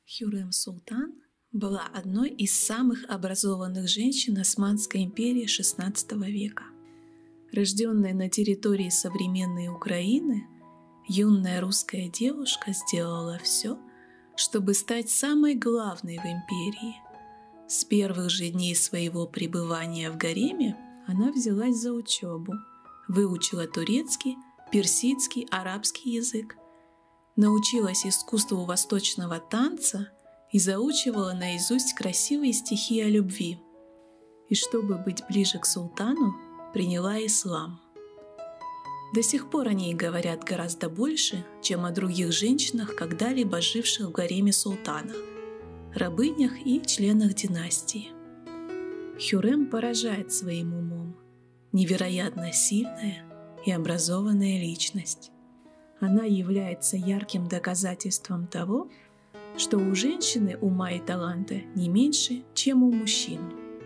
Хюррем Султан была одной из самых образованных женщин Османской империи XVI века. Рожденная на территории современной Украины, юная русская девушка сделала все, чтобы стать самой главной в империи. С первых же дней своего пребывания в гареме она взялась за учебу, выучила турецкий, персидский, арабский язык, научилась искусству восточного танца и заучивала наизусть красивые стихи о любви. И чтобы быть ближе к султану, приняла ислам. До сих пор о ней говорят гораздо больше, чем о других женщинах, когда-либо живших в гареме султана, рабынях и членах династии. Хюррем поражает своим умом, невероятно сильная и образованная личность. Она является ярким доказательством того, что у женщины ума и таланта не меньше, чем у мужчин.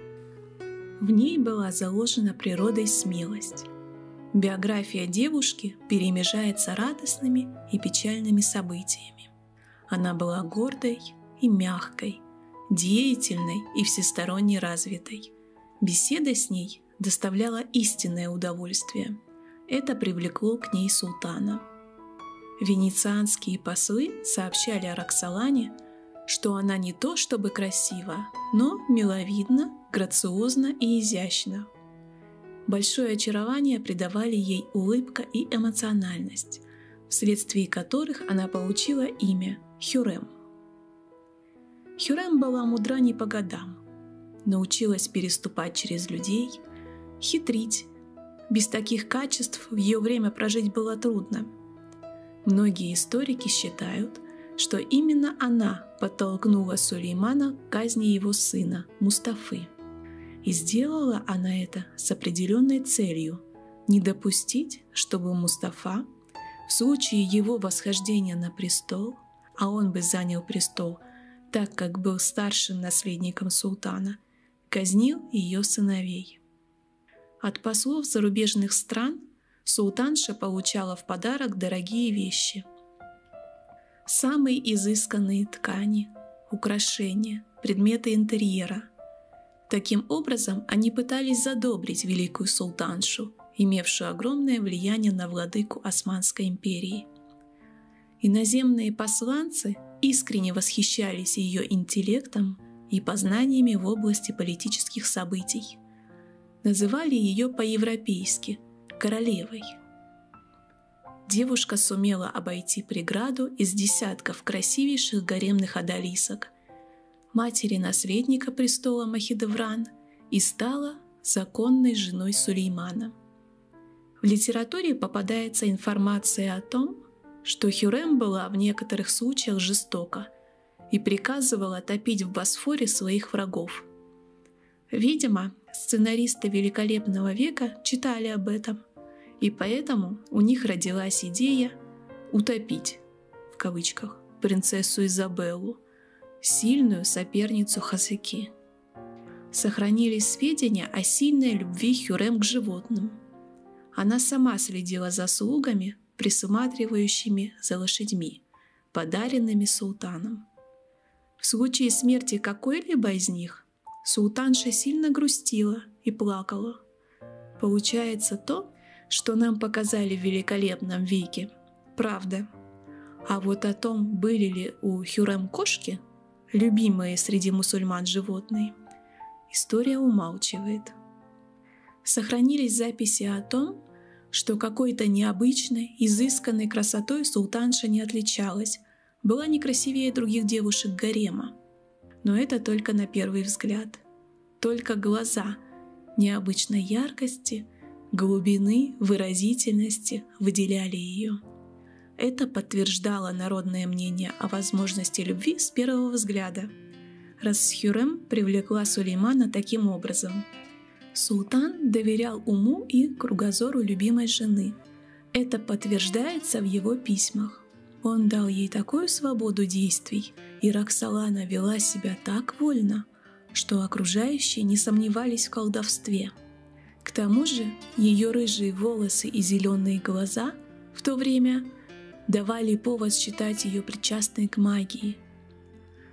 В ней была заложена природой смелость. Биография девушки перемежается радостными и печальными событиями. Она была гордой и мягкой, деятельной и всесторонне развитой. Беседа с ней доставляла истинное удовольствие. Это привлекло к ней султана. Венецианские послы сообщали о Роксолане, что она не то чтобы красива, но миловидна, грациозна и изящна. Большое очарование придавали ей улыбка и эмоциональность, вследствие которых она получила имя Хюррем. Хюррем была мудра не по годам, научилась переступать через людей, хитрить. Без таких качеств в ее время прожить было трудно. Многие историки считают, что именно она подтолкнула Сулеймана к казни его сына Мустафы. И сделала она это с определенной целью – не допустить, чтобы Мустафа, в случае его восхождения на престол, а он бы занял престол, так как был старшим наследником султана, казнил ее сыновей. От послов зарубежных стран султанша получала в подарок дорогие вещи. Самые изысканные ткани, украшения, предметы интерьера. Таким образом, они пытались задобрить великую султаншу, имевшую огромное влияние на владыку Османской империи. Иноземные посланцы искренне восхищались ее интеллектом и познаниями в области политических событий. Называли ее по-европейски королевой. Девушка сумела обойти преграду из десятков красивейших гаремных одолисок, матери наследника престола Махидевран, и стала законной женой Сулеймана. В литературе попадается информация о том, что Хюррем была в некоторых случаях жестока и приказывала топить в Босфоре своих врагов. Видимо, сценаристы великолепного века читали об этом, и поэтому у них родилась идея «утопить» в кавычках принцессу Изабеллу, сильную соперницу Хасеки. Сохранились сведения о сильной любви Хюррем к животным. Она сама следила за слугами, присматривающими за лошадьми, подаренными султаном. В случае смерти какой-либо из них султанша сильно грустила и плакала. Получается то, что нам показали в великолепном веке, правда. А вот о том, были ли у Хюррем кошки, любимые среди мусульман животные, история умалчивает. Сохранились записи о том, что какой-то необычной, изысканной красотой султанша не отличалась, была не красивее других девушек гарема. Но это только на первый взгляд. Только глаза необычной яркости, глубины, выразительности выделяли ее. Это подтверждало народное мнение о возможности любви с первого взгляда, раз Хюррем привлекла Сулеймана таким образом. Султан доверял уму и кругозору любимой жены. Это подтверждается в его письмах. Он дал ей такую свободу действий, и Роксолана вела себя так вольно, что окружающие не сомневались в колдовстве. К тому же ее рыжие волосы и зеленые глаза в то время давали повод считать ее причастной к магии.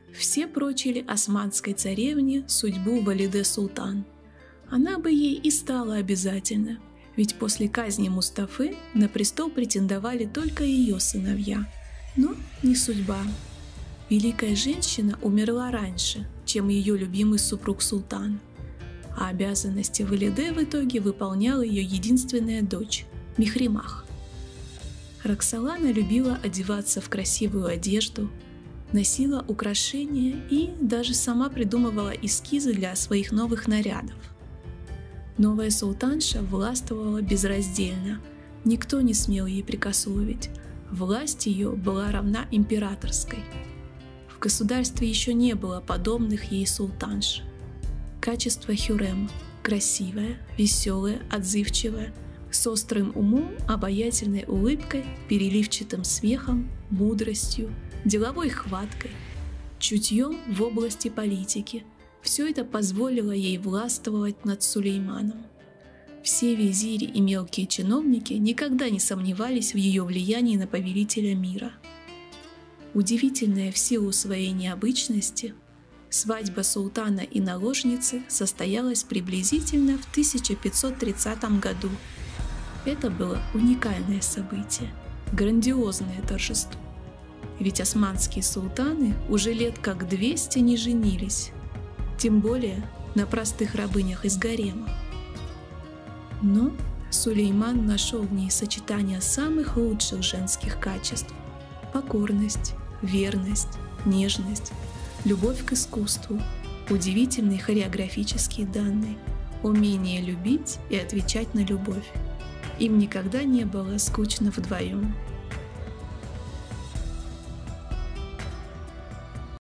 Все прочили османской царевне судьбу Валиде Султан. Она бы ей и стала обязательно, ведь после казни Мустафы на престол претендовали только ее сыновья. Но не судьба. Великая женщина умерла раньше, чем ее любимый супруг Султан, а обязанности Валиде в итоге выполняла ее единственная дочь – Мехримах. Роксолана любила одеваться в красивую одежду, носила украшения и даже сама придумывала эскизы для своих новых нарядов. Новая султанша властвовала безраздельно, никто не смел ей прекословить, власть ее была равна императорской. В государстве еще не было подобных ей султанш. Качество Хюррем – красивая, веселая, отзывчивая, с острым умом, обаятельной улыбкой, переливчатым смехом, мудростью, деловой хваткой, чутьем в области политики. Все это позволило ей властвовать над Сулейманом. Все визири и мелкие чиновники никогда не сомневались в ее влиянии на повелителя мира. Удивительная в силу своей необычности, свадьба султана и наложницы состоялась приблизительно в 1530 году. Это было уникальное событие, грандиозное торжество. Ведь османские султаны уже лет как 200 не женились, тем более на простых рабынях из гарема. Но Сулейман нашел в ней сочетание самых лучших женских качеств – покорность, верность, нежность, любовь к искусству, удивительные хореографические данные, умение любить и отвечать на любовь. Им никогда не было скучно вдвоем.